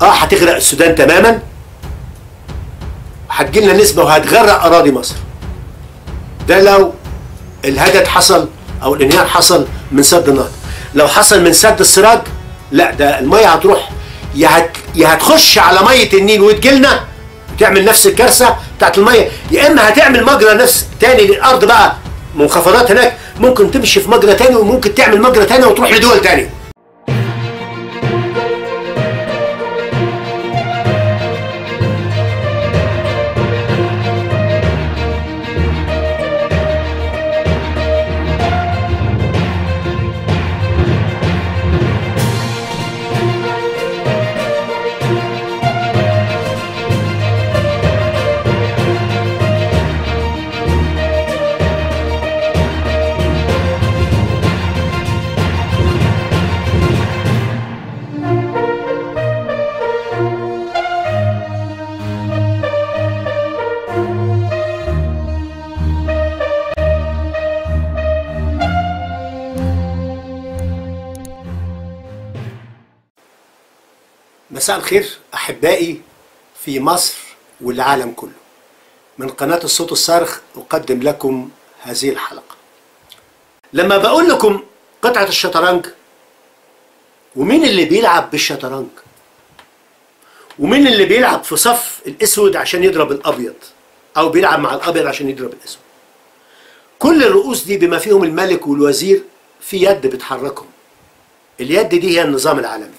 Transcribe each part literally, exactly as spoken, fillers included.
اه هتغرق السودان تماما، هتجيلنا نسبه وهتغرق اراضي مصر. ده لو الهدد حصل او الانهيار حصل من سد النهضه. لو حصل من سد السراج لا، ده الميه هتروح يا هت... يا هتخش على ميه النيل وتجيلنا وتعمل نفس الكارثه بتاعت الميه، يا اما هتعمل مجرى نفس تاني للارض بقى، منخفضات هناك ممكن تمشي في مجرى تاني وممكن تعمل مجرى تاني وتروح لدول تاني. مساء الخير أحبائي في مصر والعالم كله. من قناة الصوت الصارخ أقدم لكم هذه الحلقة. لما بقول لكم قطعة الشطرنج، ومين اللي بيلعب بالشطرنج، ومين اللي بيلعب في صف الأسود عشان يضرب الأبيض، أو بيلعب مع الأبيض عشان يضرب الأسود، كل الرؤوس دي بما فيهم الملك والوزير في يد بتحركهم. اليد دي هي النظام العالمي.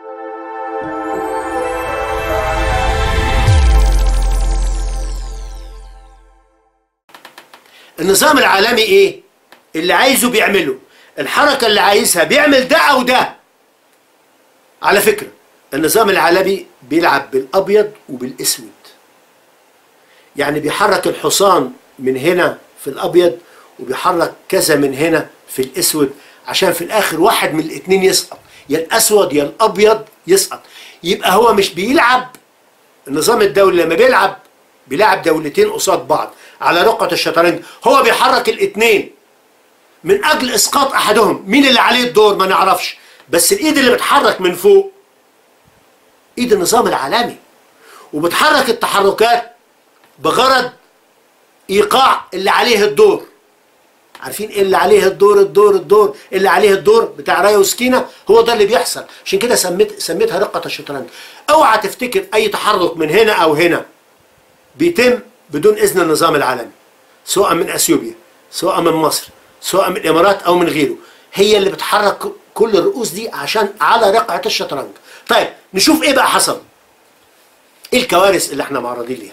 النظام العالمي ايه؟ اللي عايزه بيعمله، الحركة اللي عايزها بيعمل ده او ده. على فكرة النظام العالمي بيلعب بالابيض وبالاسود، يعني بيحرك الحصان من هنا في الابيض وبيحرك كذا من هنا في الاسود، عشان في الاخر واحد من الاتنين يسقط، يا الاسود يا الابيض يسقط. يبقى هو مش بيلعب، النظام الدولي لما بيلعب بيلعب دولتين قصاد بعض على رقعة الشطرنج، هو بيحرك الاثنين من اجل اسقاط احدهم. مين اللي عليه الدور ما نعرفش، بس الايد اللي بتحرك من فوق ايد النظام العالمي، وبتحرك التحركات بغرض ايقاع اللي عليه الدور. عارفين ايه اللي عليه الدور؟ الدور الدور اللي عليه الدور بتاع رايه وسكينه، هو ده اللي بيحصل. عشان كده سميت سميتها رقعة الشطرنج. اوعى تفتكر اي تحرك من هنا او هنا بيتم بدون اذن النظام العالمي، سواء من اثيوبيا، سواء من مصر، سواء من الامارات او من غيره. هي اللي بتحرك كل الرؤوس دي عشان على رقعة الشطرنج. طيب نشوف ايه بقى حصل، ايه الكوارث اللي احنا معرضين ليها.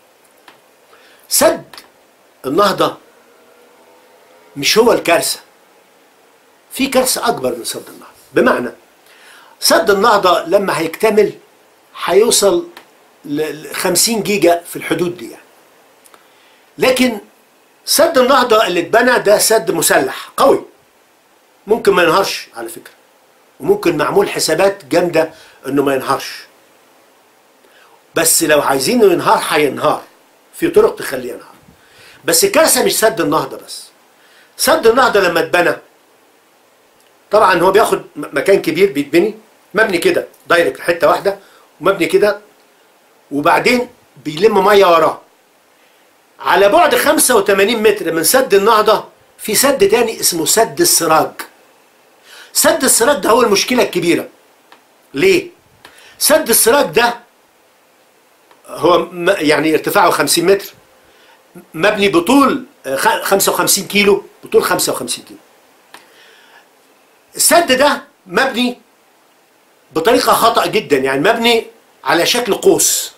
سد النهضة مش هو الكارثة، في كارثة اكبر من سد النهضة. بمعنى سد النهضة لما هيكتمل هيوصل ل خمسين جيجا في الحدود دي يعني. لكن سد النهضة اللي اتبنى ده سد مسلح قوي، ممكن ما ينهارش على فكرة، وممكن معمول حسابات جامدة انه ما ينهارش، بس لو عايزينه ينهار هينهار، في طرق تخليه ينهار. بس الكارثة مش سد النهضة بس. سد النهضة لما اتبنى طبعا هو بياخد مكان كبير، بيتبني مبني كده دايركت حتة واحدة، ومبني كده، وبعدين بيلم ميه وراه. على بعد خمسة وثمانين متر من سد النهضة في سد تاني اسمه سد السراج. سد السراج ده هو المشكلة الكبيرة. ليه؟ سد السراج ده هو يعني ارتفاعه خمسين متر، مبني بطول خمسة وخمسين كيلو، بطول خمسة وخمسين كيلو. السد ده مبني بطريقة خطأ جدا، يعني مبني على شكل قوس.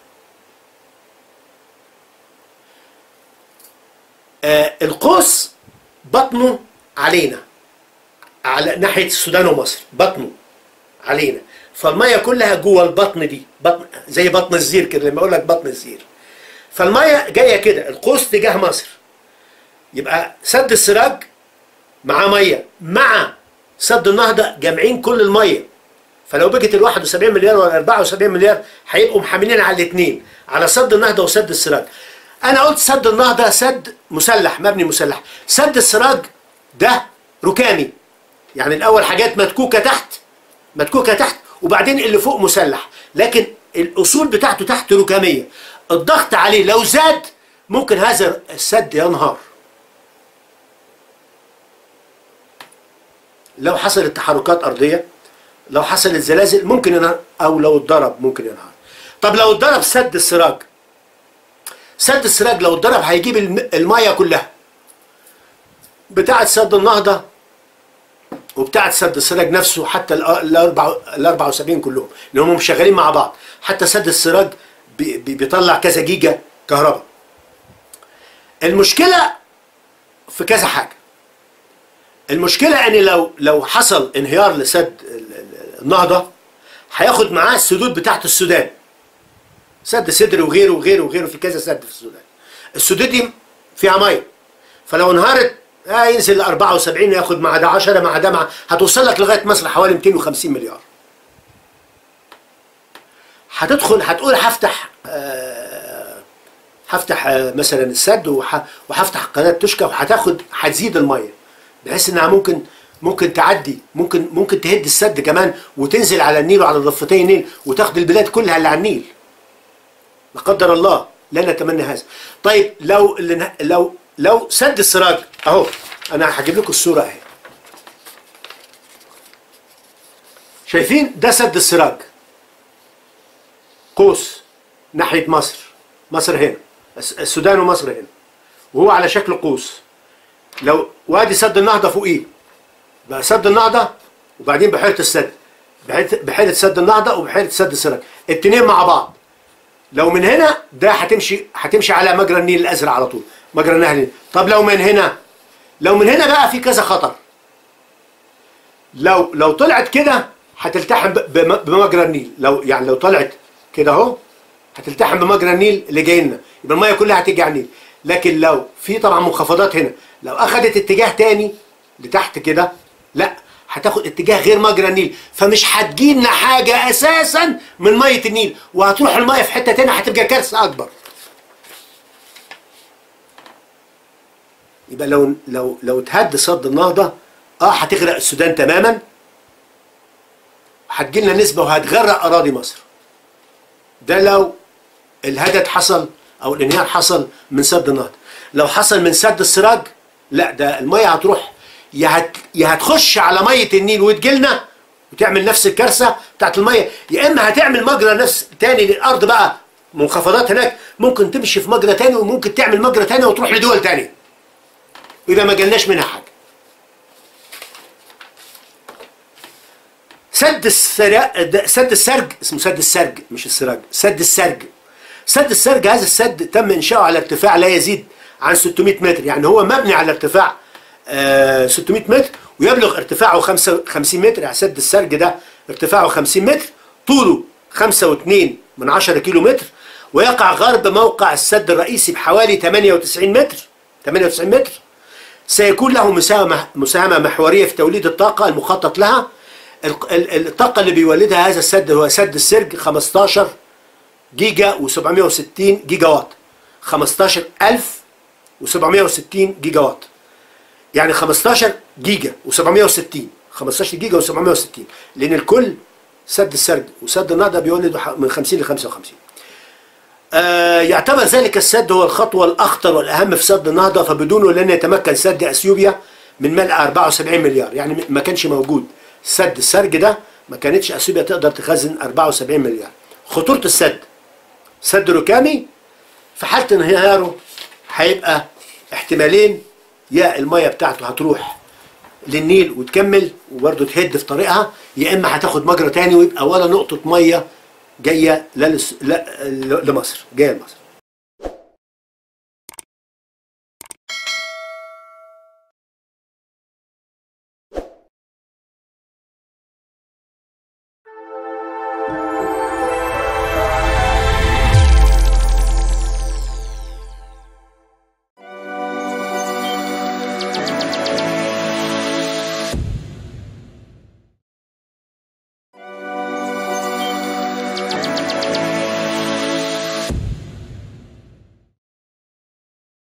آه القوس بطنه علينا، على ناحية السودان ومصر، بطنه علينا، فالمية كلها جوه البطن دي، بطن زي بطن الزير كده، لما اقول لك بطن الزير، فالمية جاية كده، القوس تجاه مصر. يبقى سد السراج مع مية مع سد النهضة جامعين كل المية، فلو بقت ال واحد وسبعين مليار ولا أربعة وسبعين مليار هيبقوا محملين على الاثنين، على سد النهضة وسد السراج. انا قلت سد النهضة سد مسلح، مبني مسلح. سد السراج ده ركامي، يعني الاول حاجات متكوكة تحت، متكوكة تحت وبعدين اللي فوق مسلح، لكن الاصول بتاعته تحت ركاميه. الضغط عليه لو زاد ممكن هذا السد ينهار. لو حصلت تحركات ارضيه، لو حصلت زلازل ممكن ينهار، او لو اتضرب ممكن ينهار. طب لو اتضرب سد السراج، سد السراج لو اتضرب هيجيب الميه كلها بتاعه سد النهضه وبتاعه سد السراج نفسه، حتى ال أربعة وسبعين كلهم اللي هم شغالين مع بعض. حتى سد السراج بيطلع كذا جيجا كهرباء. المشكله في كذا حاجه. المشكله ان لو لو حصل انهيار لسد النهضه هياخد معاه السدود بتاعت السودان، سد صدر وغيره وغيره وغيره، في كذا سد في السودان. السدود دي فيها ميه، فلو انهارت آه ينزل ل أربعة وسبعين وياخد مع ده عشرة مع ده مع، هتوصل لك لغايه مصر حوالي مئتين وخمسين مليار. هتدخل هتقول هفتح آه هفتح آه مثلا السد وهفتح قناه تشكى، وهتاخد هتزيد الميه بحيث انها ممكن ممكن تعدي، ممكن ممكن تهد السد كمان وتنزل على النيل وعلى ضفتي النيل وتاخد البلاد كلها اللي على النيل. لا قدر الله، لا نتمنى هذا. طيب لو لو لو سد السراج اهو، انا هجيب لكم الصوره اهي. شايفين ده سد السراج، قوس ناحيه مصر، مصر هنا، السودان ومصر هنا، وهو على شكل قوس. لو وادي سد النهضه فوقيه بقى سد النهضه، وبعدين بحيره السد، بحيره سد النهضه وبحيره سد السراج، التنين مع بعض. لو من هنا ده هتمشي هتمشي على مجرى النيل الازرق على طول، مجرى نهر النيل. طب لو من هنا، لو من هنا بقى في كذا خطر. لو لو طلعت كده هتلتحم بمجرى النيل، لو يعني لو طلعت كده اهو هتلتحم بمجرى النيل اللي جاي لنا، يبقى الميه كلها هتيجي على النيل. لكن لو في طبعا منخفضات هنا، لو اخذت اتجاه تاني لتحت كده، لا هتاخد اتجاه غير مجرى النيل، فمش هتجيلنا حاجه اساسا من ميه النيل، وهتروح الميه في حته تانيه هتبقى كارثه اكبر. يبقى لو لو لو اتهد سد النهضه اه هتغرق السودان تماما، هتجيلنا نسبه وهتغرق اراضي مصر. ده لو الهدد حصل او الانهيار حصل من سد النهضه. لو حصل من سد السراج لا، ده الميه هتروح يا هت يا هتخش على ميه النيل وتجيلنا وتعمل نفس الكارثه بتاعت الميه، يا اما هتعمل مجرى نفس تاني للارض بقى، منخفضات هناك ممكن تمشي في مجرى تاني، وممكن تعمل مجرى تاني وتروح لدول تانيه، ويبقى ما جالناش منها حاجه. سد السرج، سد السرج اسمه سد السرج مش السراج، سد السرج. سد السرج هذا السد تم انشاؤه على ارتفاع لا يزيد عن ستمائة متر، يعني هو مبني على ارتفاع آه ستمائة متر، ويبلغ ارتفاعه خمسة وخمسين متر. يعني سد السرج ده ارتفاعه خمسين متر، طوله خمسة فاصلة اثنين من عشرة كيلو متر، ويقع غرب موقع السد الرئيسي بحوالي ثمانية وتسعين متر. ثمانية وتسعين متر. سيكون له مساهمة مساهمة محورية في توليد الطاقة المخطط لها. الطاقة اللي بيولدها هذا السد هو سد السرج خمستاشر جيجا وسبعمائة وستين جيجا وات، خمستاشر ألف وسبعمائة وستين جيجا وات، يعني خمستاشر جيجا وسبعمائة وستين، خمستاشر جيجا وسبعمائة وستين، لأن الكل سد السرج وسد النهضة بيولد من خمسين ل خمسة وخمسين. آه يعتبر ذلك السد هو الخطوة الأخطر والأهم في سد النهضة، فبدونه لن يتمكن سد أثيوبيا من ملء أربعة وسبعين مليار، يعني ما كانش موجود سد السرج ده، ما كانتش أثيوبيا تقدر تخزن أربعة وسبعين مليار. خطورة السد، سد ركامي في حالة انهياره هيبقى احتمالين، يا المية بتاعته هتروح للنيل وتكمل وبرضه تهد في طريقها، يا اما هتاخد مجرى تاني ويبقى ولا نقطة مية جاية لمصر، جاية لمصر.